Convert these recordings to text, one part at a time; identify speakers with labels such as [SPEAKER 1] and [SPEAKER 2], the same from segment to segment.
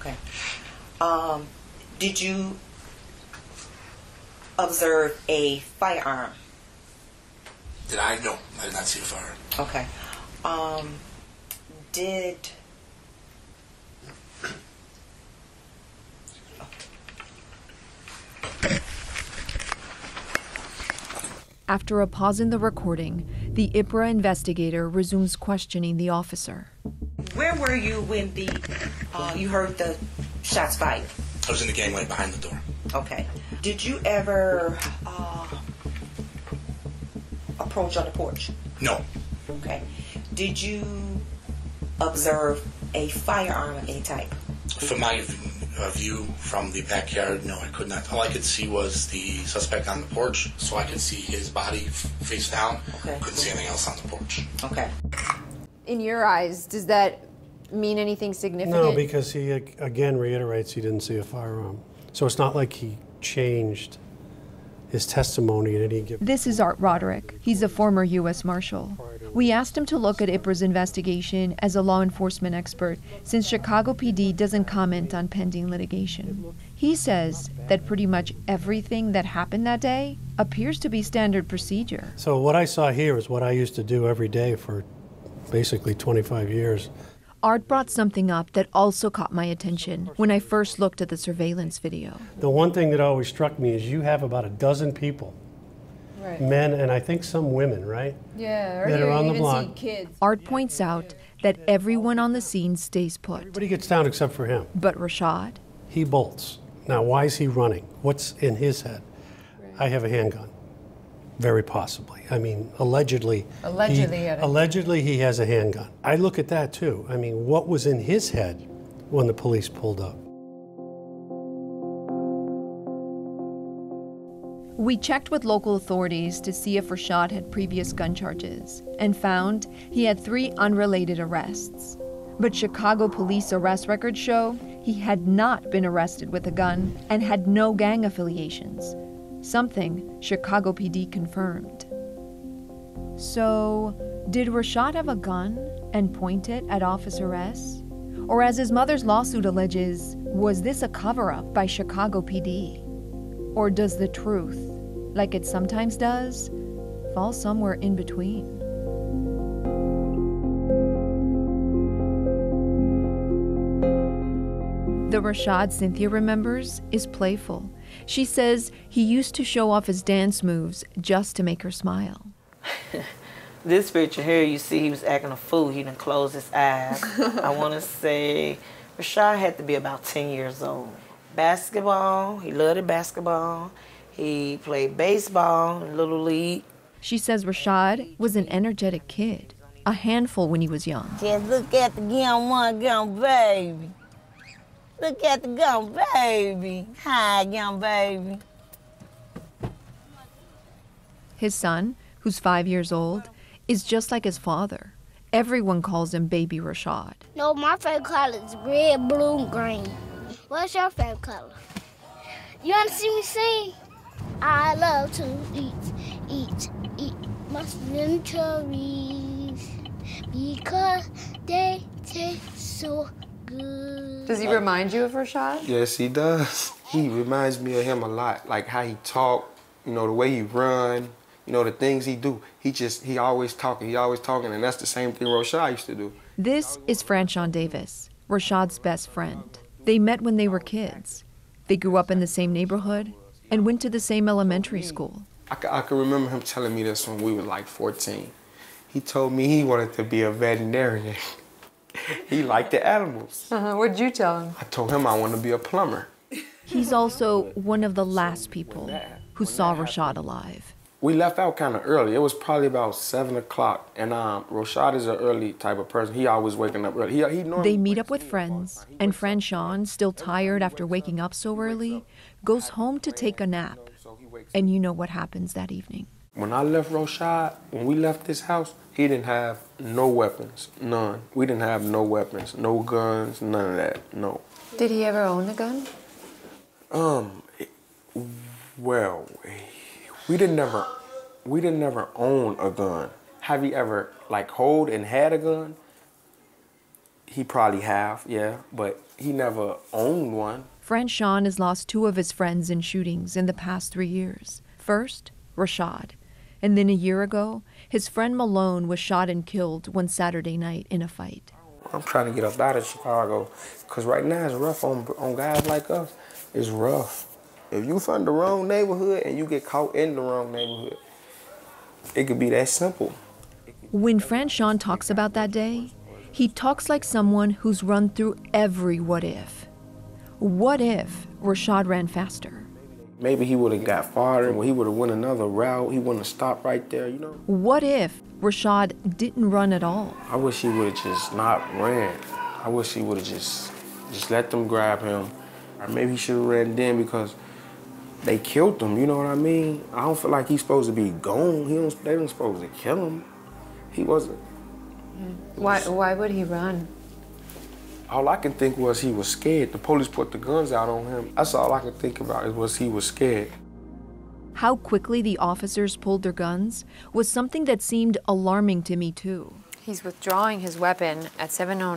[SPEAKER 1] Okay. Did you observe a firearm?
[SPEAKER 2] Did I? No, I did not see a firearm.
[SPEAKER 1] Okay.
[SPEAKER 3] After a pause in the recording, the IPRA investigator resumes questioning the officer.
[SPEAKER 1] Where were you when you heard the shots fired?
[SPEAKER 2] I was in the gangway behind the door.
[SPEAKER 1] Okay. Did you ever approach on the porch?
[SPEAKER 2] No.
[SPEAKER 1] Okay. Did you observe a firearm of any type?
[SPEAKER 2] From my view from the backyard, no, I could not. All I could see was the suspect on the porch, so I could see his body face down.
[SPEAKER 1] Okay.
[SPEAKER 2] Couldn't see anything else on the porch.
[SPEAKER 1] Okay.
[SPEAKER 4] In your eyes, does that mean anything significant?
[SPEAKER 5] No, because he again reiterates he didn't see a firearm. So it's not like he changed his testimony at any given.
[SPEAKER 3] This is Art Roderick. He's a former U.S. Marshal. We asked him to look at IPRA's investigation as a law enforcement expert, since Chicago PD doesn't comment on pending litigation. He says that pretty much everything that happened that day appears to be standard procedure.
[SPEAKER 5] So what I saw here is what I used to do every day for basically 25 years.
[SPEAKER 3] Art brought something up that also caught my attention when I first looked at the surveillance video.
[SPEAKER 5] The one thing that always struck me is you have about a dozen people, right, men and I think some women, right?
[SPEAKER 4] Yeah, or
[SPEAKER 5] that
[SPEAKER 4] you
[SPEAKER 5] are on the
[SPEAKER 4] even
[SPEAKER 5] block.
[SPEAKER 4] see kids.
[SPEAKER 3] Art points out that everyone on the scene stays put.
[SPEAKER 5] Everybody gets down except for him.
[SPEAKER 3] But Roshad?
[SPEAKER 5] He bolts. Now, why is he running? What's in his head? Right. I have a handgun. Very possibly. I mean, allegedly he has a handgun. I look at that too. I mean, what was in his head when the police pulled up?
[SPEAKER 3] We checked with local authorities to see if Roshad had previous gun charges and found he had 3 unrelated arrests. But Chicago police arrest records show he had not been arrested with a gun and had no gang affiliations. Something Chicago PD confirmed. So, did Roshad have a gun and point it at Officer S? Or as his mother's lawsuit alleges, was this a cover-up by Chicago PD? Or does the truth, like it sometimes does, fall somewhere in between? The Roshad Cynthia remembers is playful. She says he used to show off his dance moves just to make her smile.
[SPEAKER 6] This picture here, you see he was acting a fool. He done closed his eyes. I want to say Roshad had to be about 10 years old. Basketball, he loved basketball. He played baseball in Little League.
[SPEAKER 3] She says Roshad was an energetic kid, a handful when he was young.
[SPEAKER 6] Just look at the gun, baby. Look at the gun, baby. Hi, young baby.
[SPEAKER 3] His son, who's 5 years old, is just like his father. Everyone calls him Baby Roshad.
[SPEAKER 7] No, my favorite color is red, blue, and green. What's your favorite color? You want to see me sing? I love to eat my strawberries because they taste so good.
[SPEAKER 4] Does he remind you of Roshad?
[SPEAKER 8] Yes, he does. He reminds me of him a lot, like how he talk, you know, the way he run, you know, the things he do. He always talking, and that's the same thing Roshad used to do.
[SPEAKER 3] This is Franchon Davis, Roshad's best friend. They met when they were kids. They grew up in the same neighborhood and went to the same elementary school.
[SPEAKER 8] I can remember him telling me this when we were like 14. He told me he wanted to be a veterinarian. He liked the animals.
[SPEAKER 4] What'd you tell him?
[SPEAKER 8] I told him I want to be a plumber.
[SPEAKER 3] He's also one of the last people who saw Roshad alive.
[SPEAKER 8] We left out kind of early. It was probably about 7 o'clock. And Roshad is an early type of person. He always waking up early.
[SPEAKER 3] They meet up with friends, and Franchon, still tired after waking up so early, goes home to take a nap. And you know what happens that evening.
[SPEAKER 8] When I left Roshad, when we left this house, he didn't have no weapons, none. We didn't have no weapons, no guns, none of that, no.
[SPEAKER 4] Did he ever own a gun?
[SPEAKER 8] Well, we didn't never own a gun. Have you ever, like, hold and had a gun? He probably have, yeah, but he never owned one.
[SPEAKER 3] Friend Sean has lost 2 of his friends in shootings in the past 3 years. First, Roshad. And then a year ago, his friend Malone was shot and killed one Saturday night in a fight.
[SPEAKER 8] I'm trying to get up out of Chicago, because right now it's rough on guys like us. It's rough. If you from the wrong neighborhood and you get caught in the wrong neighborhood, it could be that simple.
[SPEAKER 3] When friend Sean talks about that day, he talks like someone who's run through every what if. What if Roshad ran faster?
[SPEAKER 8] Maybe he would have got farther, or he would have went another route. He wouldn't have stopped right there, you know?
[SPEAKER 3] What if Roshad didn't run at all?
[SPEAKER 8] I wish he would have just not ran. I wish he would have just let them grab him. Or maybe he should have ran then, because they killed him, you know what I mean? I don't feel like he's supposed to be gone. They weren't supposed to kill him. He wasn't.
[SPEAKER 4] Why would he run?
[SPEAKER 8] All I can think was he was scared. The police put the guns out on him. That's all I could think about was he was scared.
[SPEAKER 3] How quickly the officers pulled their guns was something that seemed alarming to me too.
[SPEAKER 4] He's withdrawing his weapon at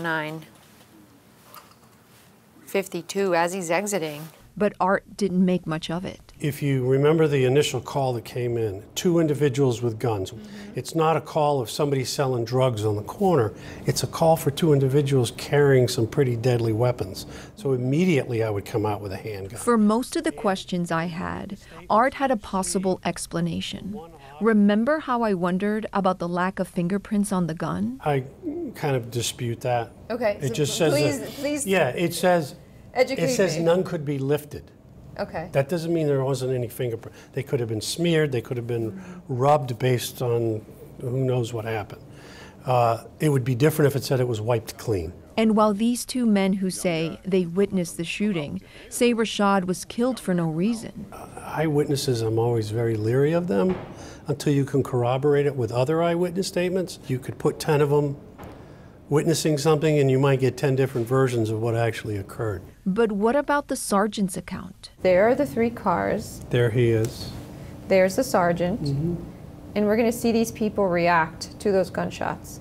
[SPEAKER 4] 7:09:52 as he's exiting.
[SPEAKER 3] But Art didn't make much of it.
[SPEAKER 5] If you remember the initial call that came in, 2 individuals with guns. It's not a call of somebody selling drugs on the corner. It's a call for 2 individuals carrying some pretty deadly weapons. So immediately I would come out with a handgun.
[SPEAKER 3] For most of the questions I had, Art had a possible explanation. Remember how I wondered about the lack of fingerprints on the gun?
[SPEAKER 5] I kind of dispute that.
[SPEAKER 4] Okay,
[SPEAKER 5] It
[SPEAKER 4] so
[SPEAKER 5] just says
[SPEAKER 4] please
[SPEAKER 5] yeah, it says
[SPEAKER 4] educate me.
[SPEAKER 5] none could be lifted.
[SPEAKER 4] Okay.
[SPEAKER 5] That doesn't mean there wasn't any fingerprint. They could have been smeared. They could have been rubbed based on who knows what happened. It would be different if it said it was wiped clean.
[SPEAKER 3] And while these 2 men who say they witnessed the shooting say Roshad was killed for no reason.
[SPEAKER 5] Eyewitnesses, I'm always very leery of them until you can corroborate it with other eyewitness statements. You could put 10 of them witnessing something and you might get 10 different versions of what actually occurred.
[SPEAKER 3] But what about the sergeant's account?
[SPEAKER 4] There are the 3 cars.
[SPEAKER 5] There he is.
[SPEAKER 4] There's the sergeant. And we're going to see these people react to those gunshots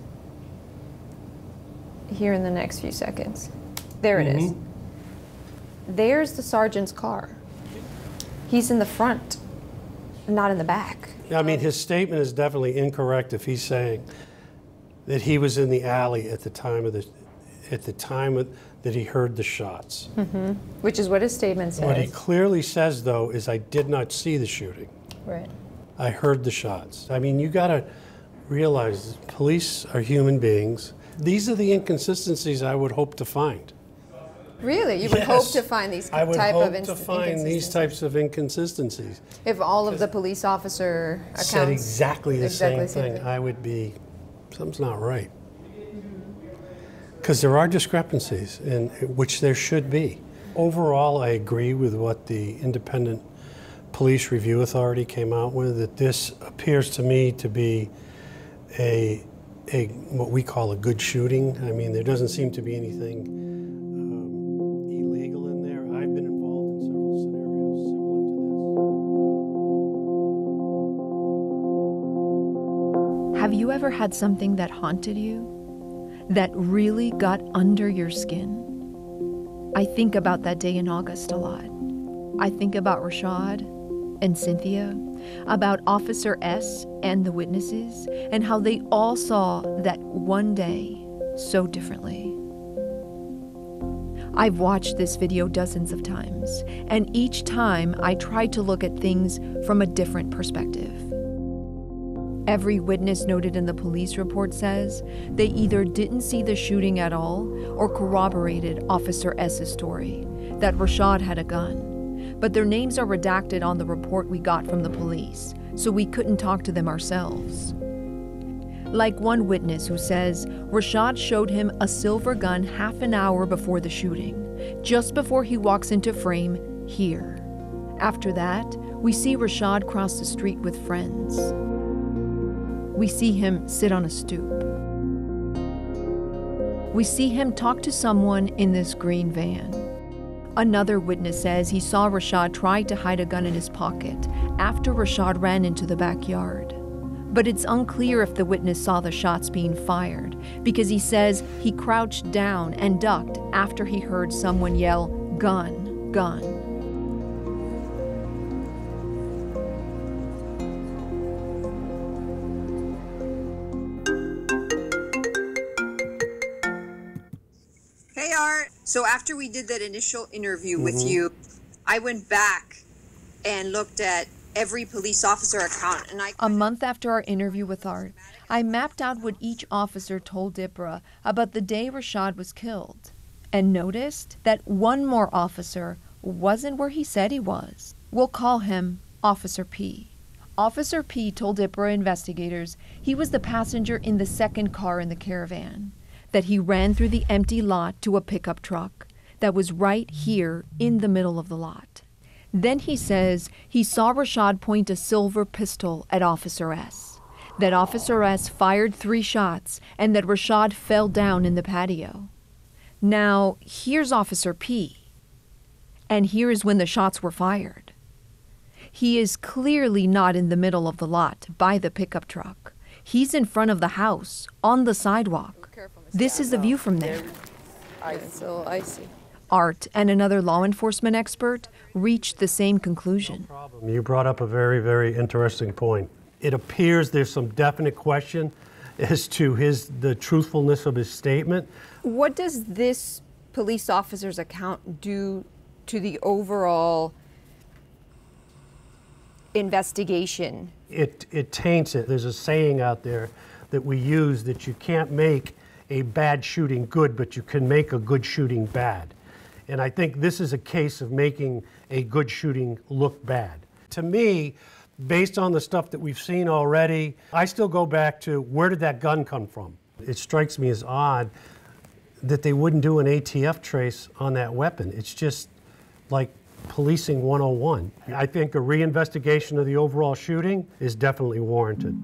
[SPEAKER 4] here in the next few seconds. There it is. There's the sergeant's car. He's in the front, not in the back.
[SPEAKER 5] I mean, his statement is definitely incorrect if he's saying that he was in the alley at the time that he heard the shots.
[SPEAKER 4] Which is what his statement says.
[SPEAKER 5] What he clearly says, though, is I did not see the shooting.
[SPEAKER 4] Right.
[SPEAKER 5] I heard the shots. I mean, you got to realize police are human beings. These are the inconsistencies I would hope to find.
[SPEAKER 4] Really? You would hope to find these type of inconsistencies?
[SPEAKER 5] I would hope to find these types of inconsistencies.
[SPEAKER 4] If all of the police officer accounts
[SPEAKER 5] said exactly the same thing,
[SPEAKER 4] thing,
[SPEAKER 5] I would be, something's not right. Because there are discrepancies, in which there should be. Overall, I agree with what the Independent Police Review Authority came out with, that this appears to me to be a what we call a good shooting. I mean, there doesn't seem to be anything illegal in there. I've been involved in several scenarios similar to this.
[SPEAKER 3] Have you ever had something that haunted you? That really got under your skin? I think about that day in August a lot. I think about Roshad and Cynthia, about Officer S and the witnesses, and how they all saw that one day so differently. I've watched this video dozens of times, and each time I try to look at things from a different perspective. Every witness noted in the police report says they either didn't see the shooting at all or corroborated Officer S's story, that Roshad had a gun. But their names are redacted on the report we got from the police, so we couldn't talk to them ourselves. Like one witness who says Roshad showed him a silver gun half an hour before the shooting, just before he walks into frame here. After that, we see Roshad cross the street with friends. We see him sit on a stoop. We see him talk to someone in this green van. Another witness says he saw Roshad try to hide a gun in his pocket after Roshad ran into the backyard. But it's unclear if the witness saw the shots being fired, because he says he crouched down and ducked after he heard someone yell, "Gun, gun."
[SPEAKER 9] Hey, Art. So after we did that initial interview with you, I went back and looked at every police officer account. And
[SPEAKER 3] A month after our interview with Art, I mapped out what each officer told Ibra about the day Roshad was killed, and noticed that one more officer wasn't where he said he was. We'll call him Officer P. Officer P told Ibra investigators he was the passenger in the second car in the caravan, that he ran through the empty lot to a pickup truck that was right here in the middle of the lot. Then he says he saw Roshad point a silver pistol at Officer S, that Officer S fired 3 shots, and that Roshad fell down in the patio. Now, here's Officer P, and here is when the shots were fired. He is clearly not in the middle of the lot by the pickup truck. He's in front of the house, on the sidewalk. This is the view from there.
[SPEAKER 4] It's a little icy.
[SPEAKER 3] Art and another law enforcement expert reached the same conclusion.
[SPEAKER 5] No problem. You brought up a very, very interesting point. It appears there's some definite question as to the truthfulness of his statement.
[SPEAKER 4] What does this police officer's account do to the overall investigation?
[SPEAKER 5] It taints it. There's a saying out there that we use that you can't make a bad shooting good, but you can make a good shooting bad. And I think this is a case of making a good shooting look bad. To me, based on the stuff that we've seen already, I still go back to where did that gun come from? It strikes me as odd that they wouldn't do an ATF trace on that weapon. It's just like policing 101. I think a reinvestigation of the overall shooting is definitely warranted.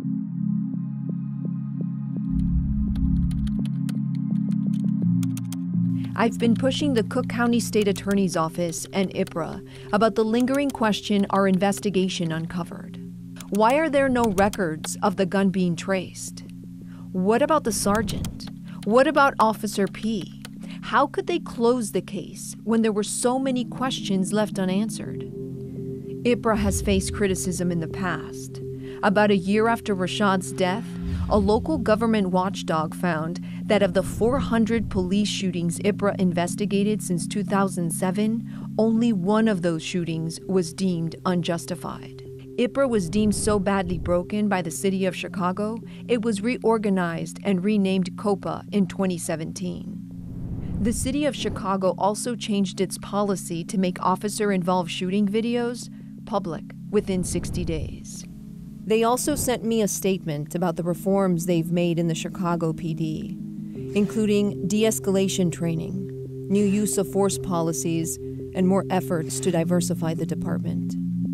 [SPEAKER 3] I've been pushing the Cook County State Attorney's Office and IPRA about the lingering question our investigation uncovered. Why are there no records of the gun being traced? What about the sergeant? What about Officer P? How could they close the case when there were so many questions left unanswered? IPRA has faced criticism in the past. About a year after Roshad's death, a local government watchdog found that of the 400 police shootings IPRA investigated since 2007, only one of those shootings was deemed unjustified. IPRA was deemed so badly broken by the city of Chicago, it was reorganized and renamed COPA in 2017. The city of Chicago also changed its policy to make officer-involved shooting videos public within 60 days. They also sent me a statement about the reforms they've made in the Chicago PD, including de-escalation training, new use of force policies, and more efforts to diversify the department.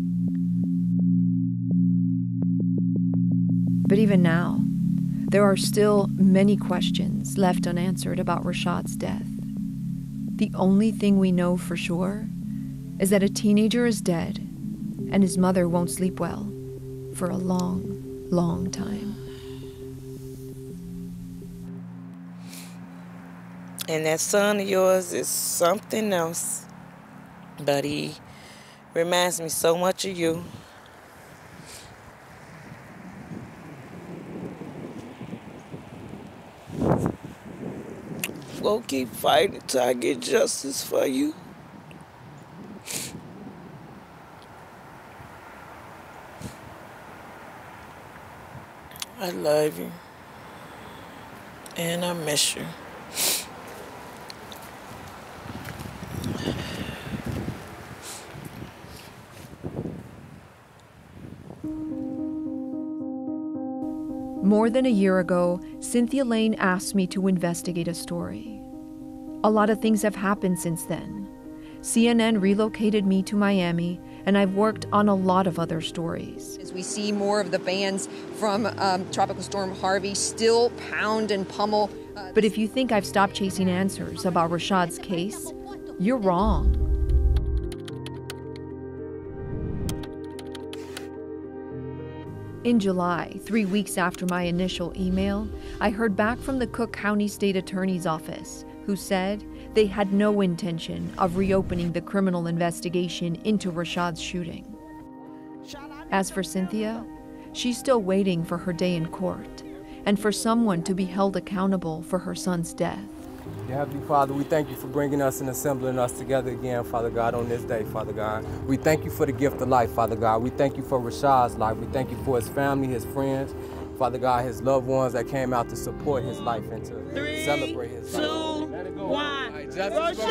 [SPEAKER 3] But even now, there are still many questions left unanswered about Roshad's death. The only thing we know for sure is that a teenager is dead and his mother won't sleep well for a long, long time.
[SPEAKER 6] And that son of yours is something else. But he reminds me so much of you. We'll keep fighting till I get justice for you. I love you. And I miss you.
[SPEAKER 3] More than a year ago, Cynthia Lane asked me to investigate a story. A lot of things have happened since then. CNN relocated me to Miami, and I've worked on a lot of other stories.
[SPEAKER 9] As we see more of the bands from Tropical Storm Harvey still pound and pummel.
[SPEAKER 3] But if you think I've stopped chasing answers about Roshad's case, you're wrong. In July, 3 weeks after my initial email, I heard back from the Cook County State Attorney's Office, who said they had no intention of reopening the criminal investigation into Roshad's shooting. As for Cynthia, she's still waiting for her day in court and for someone to be held accountable for her son's death.
[SPEAKER 10] Dear Heavenly Father, we thank you for bringing us and assembling us together again, Father God, on this day, Father God. We thank you for the gift of life, Father God. We thank you for Roshad's life. We thank you for his family, his friends, Father God, his loved ones that came out to support his life and to celebrate his life.
[SPEAKER 6] 3, 2, 1.
[SPEAKER 10] Roshad!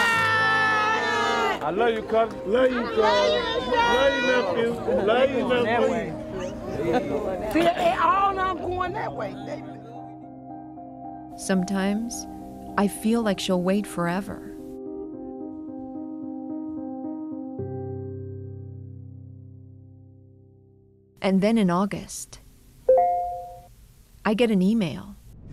[SPEAKER 11] I love you, cousin. Love you, cousin. Love you, nephew. Love you, nephew.
[SPEAKER 6] See, they all now going that way.
[SPEAKER 3] Sometimes, I feel like she'll wait forever. And then in August, I get an email.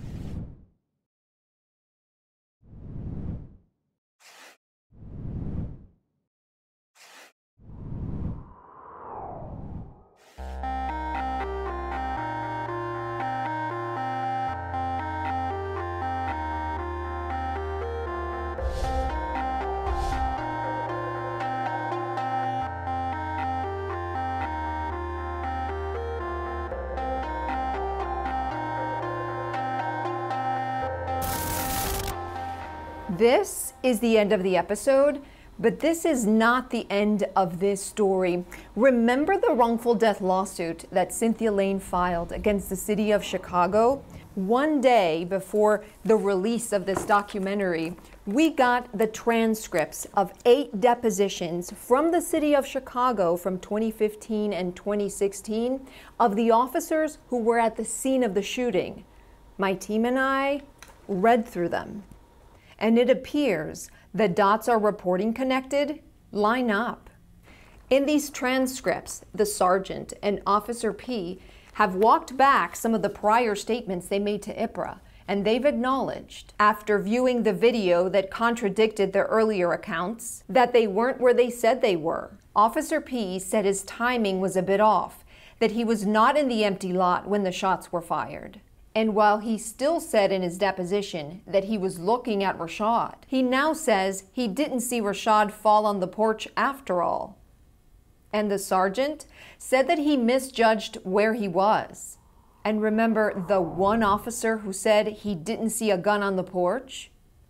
[SPEAKER 3] This is the end of the episode, but this is not the end of this story. Remember the wrongful death lawsuit that Cynthia Lane filed against the city of Chicago? One day before the release of this documentary, we got the transcripts of 8 depositions from the city of Chicago from 2015 and 2016 of the officers who were at the scene of the shooting. My team and I read through them. And it appears the dots are reporting connected line up. In these transcripts, the sergeant and Officer P have walked back some of the prior statements they made to IPRA, and they've acknowledged, after viewing the video that contradicted their earlier accounts, that they weren't where they said they were. Officer P said his timing was a bit off, that he was not in the empty lot when the shots were fired. And while he still said in his deposition that he was looking at Roshad, he now says he didn't see Roshad fall on the porch after all. And the sergeant said that he misjudged where he was. And remember the one officer who said he didn't see a gun on the porch?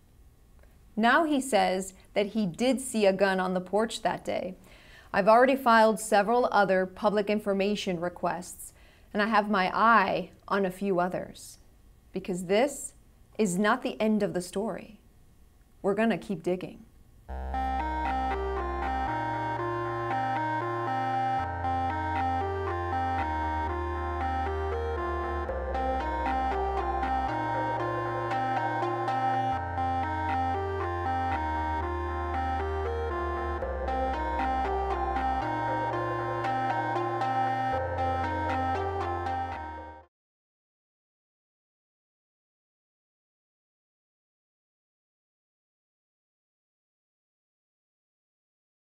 [SPEAKER 3] Now he says that he did see a gun on the porch that day. I've already filed several other public information requests, and I have my eye on a few others, because this is not the end of the story. We're gonna keep digging.